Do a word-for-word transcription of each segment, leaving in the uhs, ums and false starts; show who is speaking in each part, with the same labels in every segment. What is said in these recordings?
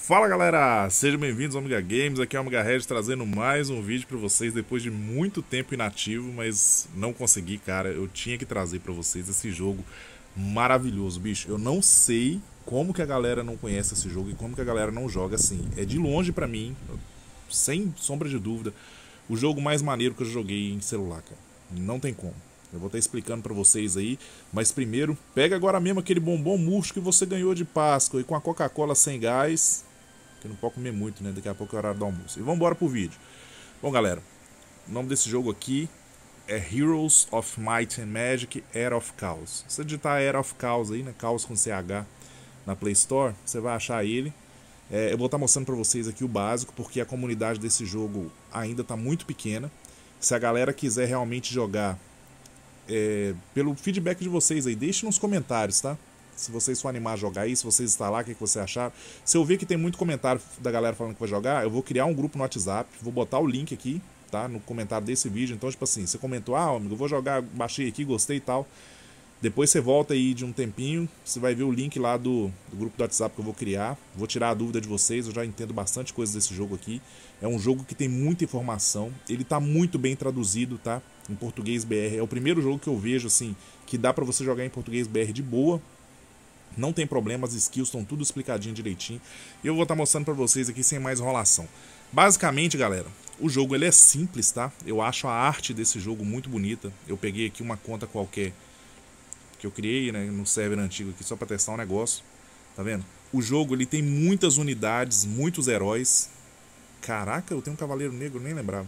Speaker 1: Fala galera, sejam bem-vindos ao Omega Games, aqui é o Omega Red trazendo mais um vídeo pra vocês depois de muito tempo inativo, mas não consegui, cara, eu tinha que trazer pra vocês esse jogo maravilhoso, bicho. Eu não sei como que a galera não conhece esse jogo e como que a galera não joga assim. É de longe pra mim, sem sombra de dúvida, o jogo mais maneiro que eu joguei em celular, cara. Não tem como. Eu vou estar explicando pra vocês aí, mas primeiro, pega agora mesmo aquele bombom murcho que você ganhou de Páscoa e com a Coca-Cola sem gás, que não pode comer muito, né? Daqui a pouco é o horário do almoço. E vamos embora pro vídeo. Bom, galera, o nome desse jogo aqui é Heroes of Might and Magic Era of Chaos. Se você digitar Era of Chaos aí, né? Chaos com C H na Play Store, você vai achar ele. É, eu vou estar mostrando pra vocês aqui o básico, porque a comunidade desse jogo ainda tá muito pequena. Se a galera quiser realmente jogar, é, pelo feedback de vocês aí, deixe nos comentários, tá? Se vocês for animar a jogar aí, se vocês instalar, o que, que você achar. Se eu ver que tem muito comentário da galera falando que vai jogar, eu vou criar um grupo no WhatsApp, vou botar o link aqui, tá? No comentário desse vídeo. Então, tipo assim, você comentou, ah, amigo, eu vou jogar, baixei aqui, gostei e tal. Depois você volta aí de um tempinho, você vai ver o link lá do, do grupo do WhatsApp que eu vou criar. Vou tirar a dúvida de vocês, eu já entendo bastante coisa desse jogo aqui. É um jogo que tem muita informação, ele tá muito bem traduzido, tá? Em português B R. É o primeiro jogo que eu vejo, assim, que dá pra você jogar em português B R de boa. Não tem problema, as skills estão tudo explicadinho direitinho. E eu vou estar mostrando pra vocês aqui sem mais enrolação. Basicamente, galera, o jogo ele é simples, tá? Eu acho a arte desse jogo muito bonita. Eu peguei aqui uma conta qualquer que eu criei, né, no server antigo aqui só pra testar um negócio. Tá vendo? O jogo ele tem muitas unidades, muitos heróis. Caraca, eu tenho um cavaleiro negro, nem lembrava.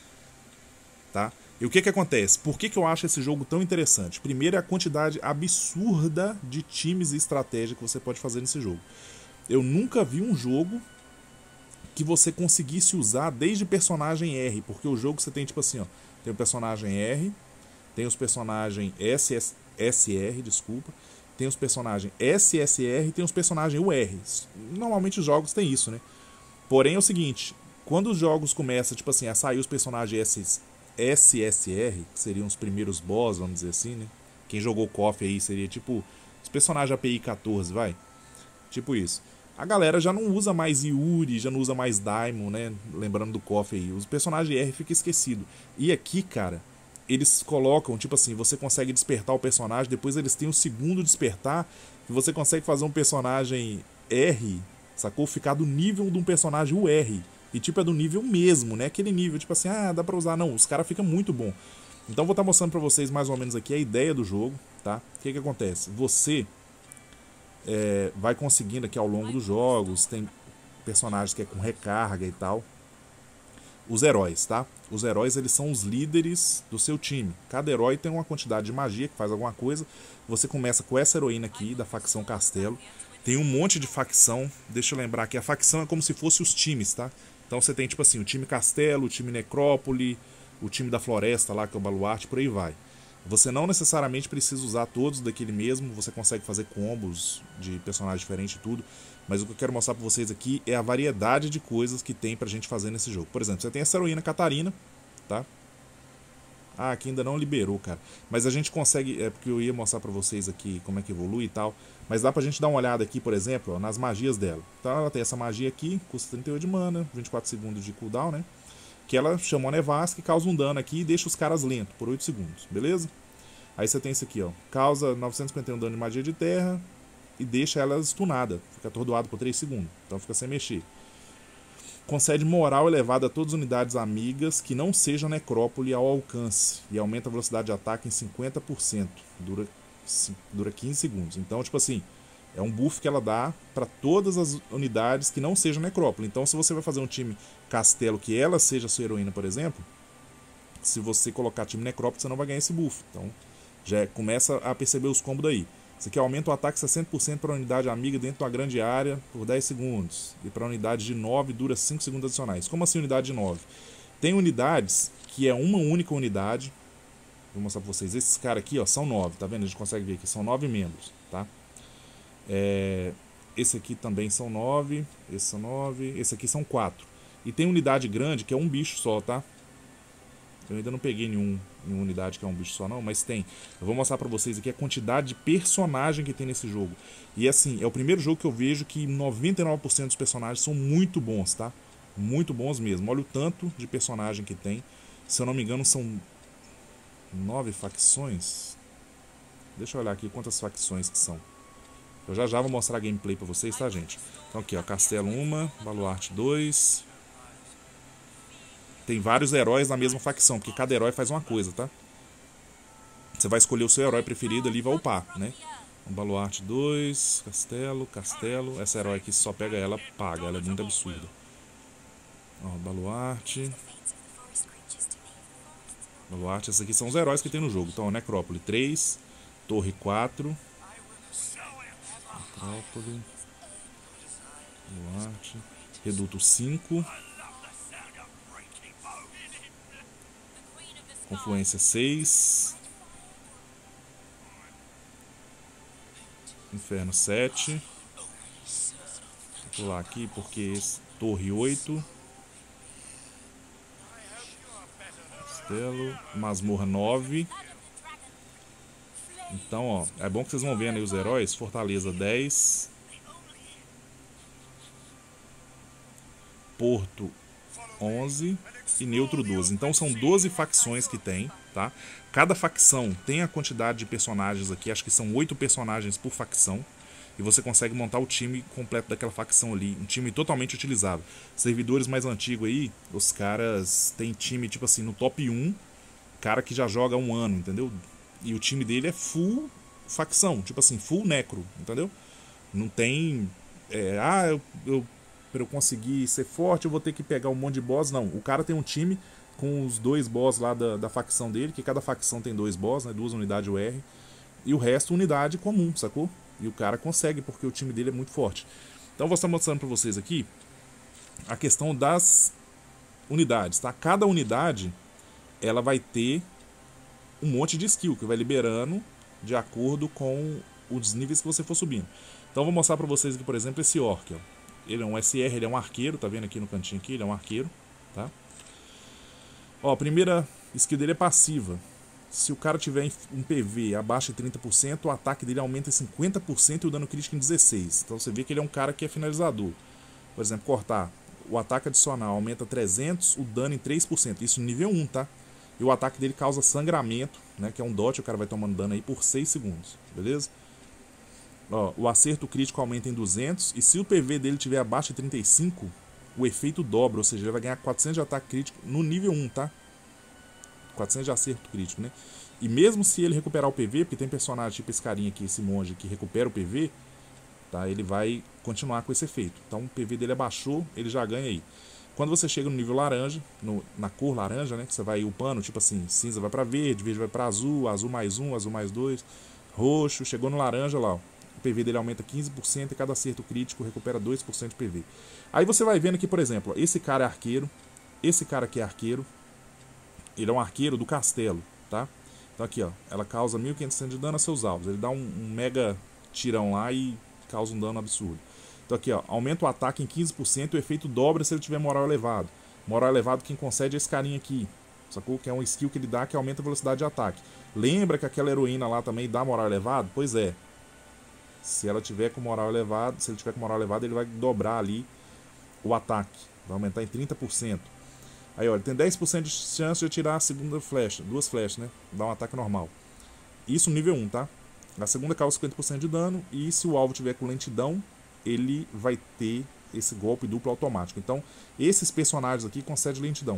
Speaker 1: Tá? E o que que acontece? Por que que eu acho esse jogo tão interessante? Primeiro é a quantidade absurda de times e estratégia que você pode fazer nesse jogo. Eu nunca vi um jogo que você conseguisse usar desde personagem R, porque o jogo você tem tipo assim, ó, tem o personagem R, tem os personagens S S R, desculpa, tem os personagens S S R e tem os personagens U R. Normalmente os jogos têm isso, né? Porém é o seguinte, quando os jogos começam, tipo assim, a sair os personagens S S R, que seriam os primeiros boss, vamos dizer assim, né? Quem jogou K O F aí seria tipo os personagens A P I quatorze, vai? Tipo isso. A galera já não usa mais Yuri, já não usa mais Daimon, né? Lembrando do K O F aí. Os personagens R ficam esquecidos. E aqui, cara, eles colocam, tipo assim, você consegue despertar o personagem, depois eles têm um segundo despertar, e você consegue fazer um personagem R, sacou? Ficar do nível de um personagem U R. E tipo, é do nível mesmo, né? Aquele nível, tipo assim, ah, dá pra usar. Não, os caras ficam muito bom. Então vou estar mostrando pra vocês mais ou menos aqui a ideia do jogo, tá? O que que acontece? Você é, vai conseguindo aqui ao longo dos jogos, tem personagens que é com recarga e tal. Os heróis, tá? Os heróis, eles são os líderes do seu time. Cada herói tem uma quantidade de magia que faz alguma coisa. Você começa com essa heroína aqui, da facção Castelo. Tem um monte de facção. Deixa eu lembrar que a facção é como se fosse os times, tá? Então você tem, tipo assim, o time Castelo, o time Necrópole, o time da Floresta lá, que é o Baluarte, por aí vai. Você não necessariamente precisa usar todos daquele mesmo, você consegue fazer combos de personagem diferente e tudo. Mas o que eu quero mostrar pra vocês aqui é a variedade de coisas que tem pra gente fazer nesse jogo. Por exemplo, você tem essa heroína Catarina, tá? Ah, aqui ainda não liberou, cara. Mas a gente consegue, é porque eu ia mostrar pra vocês aqui como é que evolui e tal. Mas dá pra gente dar uma olhada aqui, por exemplo, ó, nas magias dela. Então ela tem essa magia aqui, custa trinta e oito de mana, vinte e quatro segundos de cooldown, né? Que ela chama uma nevasca e causa um dano aqui e deixa os caras lentos por oito segundos, beleza? Aí você tem isso aqui, ó. Causa novecentos e cinquenta e um dano de magia de terra e deixa ela stunada. Fica atordoado por três segundos. Então fica sem mexer. Concede moral elevada a todas as unidades amigas que não sejam necrópole ao alcance. E aumenta a velocidade de ataque em cinquenta por cento. Dura, dura quinze segundos. Então, tipo assim, é um buff que ela dá para todas as unidades que não sejam necrópole. Então, se você vai fazer um time castelo que ela seja a sua heroína, por exemplo, se você colocar time necrópole, você não vai ganhar esse buff. Então, já começa a perceber os combos daí. Isso aqui aumenta o ataque sessenta por cento para a unidade amiga dentro de uma grande área por dez segundos. E para a unidade de nove dura cinco segundos adicionais. Como assim unidade de nove? Tem unidades que é uma única unidade. Vou mostrar para vocês. Esses caras aqui, ó, são nove, tá vendo? A gente consegue ver aqui, são nove membros, tá? É... Esse aqui também são nove. Esse são nove. Esse aqui são quatro. E tem unidade grande que é um bicho só, tá? Eu ainda não peguei nenhum, nenhuma unidade que é um bicho só não, mas tem. Eu vou mostrar pra vocês aqui a quantidade de personagem que tem nesse jogo. E assim, é o primeiro jogo que eu vejo que noventa e nove por cento dos personagens são muito bons, tá? Muito bons mesmo. Olha o tanto de personagem que tem. Se eu não me engano, são nove facções. Deixa eu olhar aqui quantas facções que são. Eu já já vou mostrar a gameplay pra vocês, tá, gente? Então aqui, ó, Castelo um, Baluarte dois. Tem vários heróis na mesma facção, porque cada herói faz uma coisa, tá? Você vai escolher o seu herói preferido ali e vai upar, né? Um Baluarte dois, Castelo, Castelo. Essa herói aqui, se só pega ela, paga. Ela é muito absurda. Ó, Baluarte. Baluarte, esses aqui são os heróis que tem no jogo. Então, ó, Necrópole três, Torre quatro. Necrópole. Baluarte. Reduto cinco. Confluência seis. Inferno sete. Vou pular aqui porque esse, Torre oito. Castelo. Masmorra nove. Então, ó, é bom que vocês vão vendo aí os heróis. Fortaleza dez. Porto onze. E Neutro doze. Então são doze facções que tem, tá? Cada facção tem a quantidade de personagens aqui. Acho que são oito personagens por facção. E você consegue montar o time completo daquela facção ali. Um time totalmente utilizável. Servidores mais antigos aí, os caras têm time tipo assim no top um. Cara que já joga há um ano, entendeu? E o time dele é full facção. Tipo assim, full necro, entendeu? Não tem... É, ah, eu... eu para eu conseguir ser forte, eu vou ter que pegar um monte de boss. Não, o cara tem um time com os dois boss lá da, da facção dele, que cada facção tem dois boss, né, duas unidades U R, e o resto unidade comum, sacou? E o cara consegue, porque o time dele é muito forte. Então eu vou estar mostrando para vocês aqui a questão das unidades, tá? Cada unidade, ela vai ter um monte de skill, que vai liberando de acordo com os níveis que você for subindo. Então eu vou mostrar para vocês aqui, por exemplo, esse Orc, ó. Ele é um S R, ele é um arqueiro, tá vendo aqui no cantinho aqui? Ele é um arqueiro, tá? Ó, a primeira skill dele é passiva. Se o cara tiver um P V abaixo de trinta por cento, o ataque dele aumenta em cinquenta por cento e o dano crítico em dezesseis por cento. Então você vê que ele é um cara que é finalizador. Por exemplo, cortar. O ataque adicional aumenta trezentos, o dano em três por cento. Isso no nível um, tá? E o ataque dele causa sangramento, né? Que é um dot, o cara vai tomando dano aí por seis segundos, beleza? Ó, o acerto crítico aumenta em duzentos. E se o P V dele tiver abaixo de trinta e cinco, o efeito dobra. Ou seja, ele vai ganhar quatrocentos de ataque crítico no nível um, tá? quatrocentos de acerto crítico, né? E mesmo se ele recuperar o P V, porque tem personagem tipo esse carinha aqui, esse monge, que recupera o P V, tá? Ele vai continuar com esse efeito. Então o P V dele abaixou, ele já ganha aí. Quando você chega no nível laranja, no, na cor laranja, né? Que você vai upando, tipo assim, cinza vai pra verde, verde vai pra azul, azul mais um, azul mais dois, roxo, chegou no laranja lá, ó. O P V dele aumenta quinze por cento e cada acerto crítico recupera dois por cento de P V. Aí você vai vendo aqui, por exemplo, ó, esse cara é arqueiro, esse cara aqui é arqueiro, ele é um arqueiro do castelo, tá? Então aqui, ó, ela causa mil e quinhentos de dano a seus alvos. Ele dá um, um mega tirão lá e causa um dano absurdo. Então aqui, ó, aumenta o ataque em quinze por cento e o efeito dobra se ele tiver moral elevado. Moral elevado quem concede é esse carinha aqui, sacou? Que é um skill que ele dá que aumenta a velocidade de ataque. Lembra que aquela heroína lá também dá moral elevado? Pois é. Se ela tiver com moral elevado, se ele tiver com moral elevado, ele vai dobrar ali o ataque. Vai aumentar em trinta por cento. Aí, olha, tem dez por cento de chance de atirar a segunda flecha, duas flechas, né? Dá um ataque normal. Isso no nível um, tá? A segunda causa cinquenta por cento de dano e se o alvo tiver com lentidão, ele vai ter esse golpe duplo automático. Então, esses personagens aqui concedem lentidão.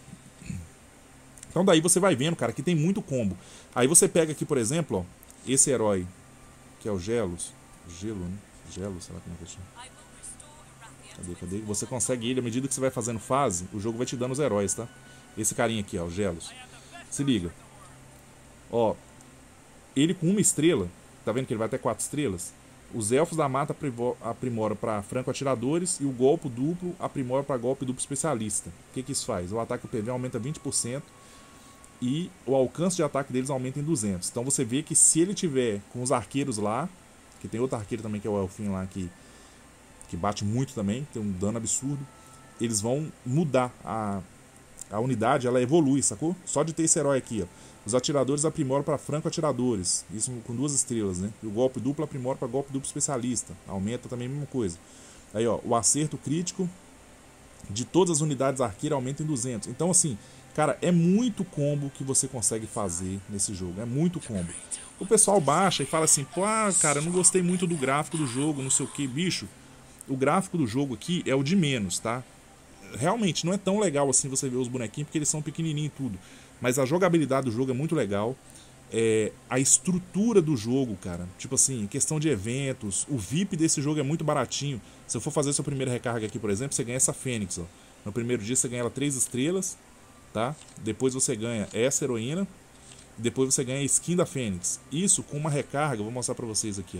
Speaker 1: Então daí você vai vendo, cara, que tem muito combo. Aí você pega aqui, por exemplo, ó, esse herói, que é o Gelos. Gelo, né? Gelo, sei lá como é que eu chamo. Cadê, cadê? Você consegue ele, à medida que você vai fazendo fase, o jogo vai te dando os heróis, tá? Esse carinha aqui, ó, o Gelos. Se liga. Ó, ele com uma estrela, tá vendo que ele vai até quatro estrelas? Os elfos da mata aprimoram para franco-atiradores e o golpe duplo aprimora para golpe duplo especialista. O que que isso faz? O ataque do P V aumenta vinte por cento e o alcance de ataque deles aumenta em duzentos. Então você vê que se ele tiver com os arqueiros lá, que tem outro arqueiro também que é o elfinho lá que que bate muito também, tem um dano absurdo, eles vão mudar a, a unidade ela evolui, sacou? Só de ter esse herói aqui, ó. Os atiradores aprimoram para franco atiradores, isso com duas estrelas, né? E o golpe duplo aprimora para golpe duplo especialista, aumenta também a mesma coisa. Aí, ó, o acerto crítico de todas as unidades arqueiras aumenta em duzentos. Então, assim, cara, é muito combo que você consegue fazer nesse jogo, é muito combo. O pessoal baixa e fala assim, pô, ah, cara, eu não gostei muito do gráfico do jogo, não sei o que, bicho. O gráfico do jogo aqui é o de menos, tá? Realmente, não é tão legal assim você ver os bonequinhos, porque eles são pequenininhos e tudo. Mas a jogabilidade do jogo é muito legal. É, a estrutura do jogo, cara, tipo assim, questão de eventos, o V I P desse jogo é muito baratinho. Se eu for fazer sua primeira recarga aqui, por exemplo, você ganha essa Fênix, ó. No primeiro dia você ganha ela três estrelas, tá? Depois você ganha essa heroína, depois você ganha a skin da Fênix. Isso com uma recarga, vou mostrar pra vocês aqui, ó.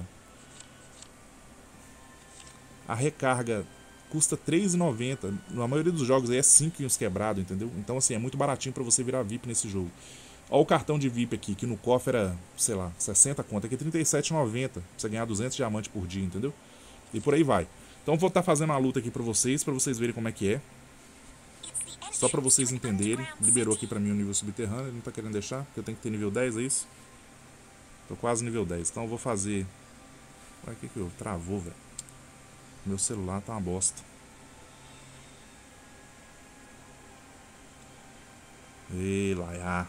Speaker 1: A recarga custa três reais e noventa centavos. Na maioria dos jogos aí é cinco e uns quebrados, entendeu? Então assim, é muito baratinho pra você virar V I P nesse jogo. Olha o cartão de V I P aqui, que no cofre era, sei lá, sessenta conto. Aqui é trinta e sete reais e noventa centavos. Pra você ganhar duzentos diamantes por dia, entendeu? E por aí vai. Então vou estar fazendo a luta aqui pra vocês, pra vocês verem como é que é. Só pra vocês entenderem. Liberou aqui pra mim o nível subterrâneo, ele não tá querendo deixar, porque eu tenho que ter nível dez, é isso? Tô quase nível dez, então eu vou fazer... Olha o que que eu... Travou, velho. Meu celular tá uma bosta. Ei, laia.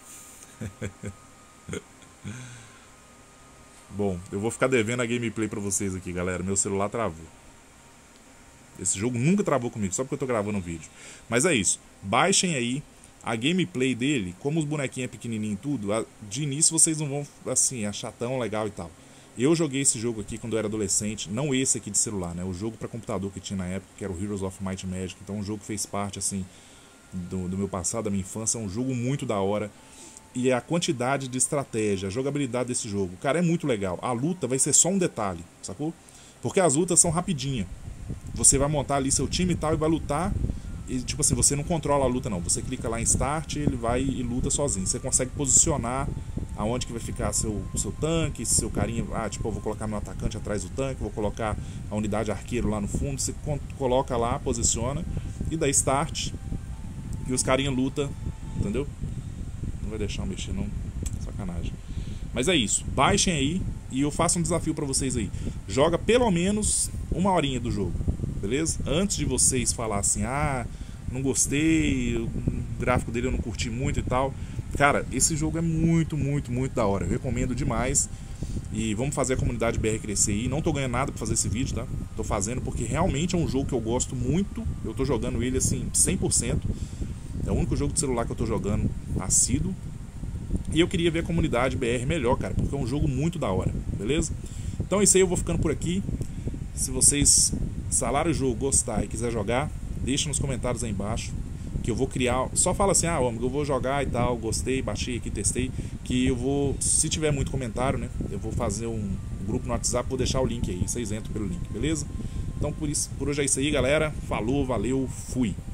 Speaker 1: Bom, eu vou ficar devendo a gameplay pra vocês aqui, galera. Meu celular travou. Esse jogo nunca travou comigo, só porque eu tô gravando um vídeo. Mas é isso. Baixem aí a gameplay dele. Como os bonequinhos é pequenininho e tudo, de início vocês não vão, assim, achar tão legal e tal. Eu joguei esse jogo aqui quando eu era adolescente. Não esse aqui de celular, né? O jogo pra computador que tinha na época, que era o Heroes of Might and Magic. Então um jogo que fez parte, assim, do, do meu passado, da minha infância. É um jogo muito da hora. E a quantidade de estratégia, a jogabilidade desse jogo, cara, é muito legal. A luta vai ser só um detalhe, sacou? Porque as lutas são rapidinhas. Você vai montar ali seu time e tal e vai lutar. E tipo assim, você não controla a luta não. Você clica lá em Start e ele vai e luta sozinho. Você consegue posicionar aonde que vai ficar seu, seu tanque, seu carinha. Ah, tipo, eu vou colocar meu atacante atrás do tanque, vou colocar a unidade arqueiro lá no fundo. Você coloca lá, posiciona e dá Start. E os carinha luta, entendeu? Não vai deixar eu mexer não, sacanagem. Mas é isso, baixem aí e eu faço um desafio pra vocês aí. Joga pelo menos uma horinha do jogo, beleza? Antes de vocês falar assim, ah, não gostei, o gráfico dele eu não curti muito e tal. Cara, esse jogo é muito, muito, muito da hora. Eu recomendo demais. E vamos fazer a comunidade B R crescer aí. Não tô ganhando nada pra fazer esse vídeo, tá? Tô fazendo porque realmente é um jogo que eu gosto muito. Eu tô jogando ele assim, cem por cento. É o único jogo de celular que eu tô jogando assíduo. E eu queria ver a comunidade B R melhor, cara, porque é um jogo muito da hora, beleza? Então é isso aí, eu vou ficando por aqui. Se vocês instalaram o jogo, gostar e quiser jogar, deixa nos comentários aí embaixo, que eu vou criar. Só fala assim, ah, amigo, eu vou jogar e tal, gostei, baixei aqui, testei. Que eu vou, se tiver muito comentário, né, eu vou fazer um grupo no WhatsApp, vou deixar o link aí, vocês entram pelo link, beleza? Então por, isso, por hoje é isso aí, galera. Falou, valeu, fui!